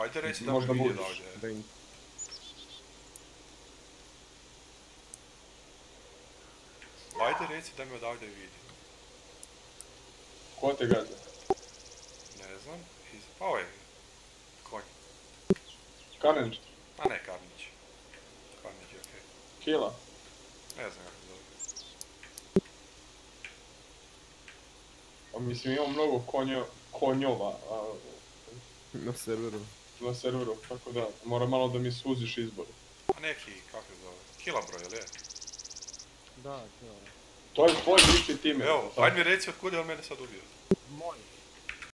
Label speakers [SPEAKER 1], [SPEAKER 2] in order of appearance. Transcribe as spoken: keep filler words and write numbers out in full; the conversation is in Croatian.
[SPEAKER 1] Ajde reci da me
[SPEAKER 2] Možda
[SPEAKER 1] vidi
[SPEAKER 2] budiš.
[SPEAKER 1] odavde.
[SPEAKER 2] Da im-
[SPEAKER 1] Ajde reci da me odavde vidi.
[SPEAKER 2] Ko te gađa?
[SPEAKER 1] Ne znam, iz... pa ovaj konj.
[SPEAKER 2] Karenč?
[SPEAKER 1] A ne, Karnić. Karnić je okej.
[SPEAKER 2] Kila?
[SPEAKER 1] Ne znam kako se zove.
[SPEAKER 2] Pa mislim imamo mnogo konjo, konjova a,
[SPEAKER 3] Na serveru.
[SPEAKER 2] na serveru, tako da mora malo da mi suziš izbor.
[SPEAKER 1] A neki, kako se zove? Kilabroj, jel je?
[SPEAKER 4] Da, to je.
[SPEAKER 2] To je tvoj lični tim.
[SPEAKER 1] Evo, ajde mi reci otkud je on mene sad ubio.
[SPEAKER 4] Moj.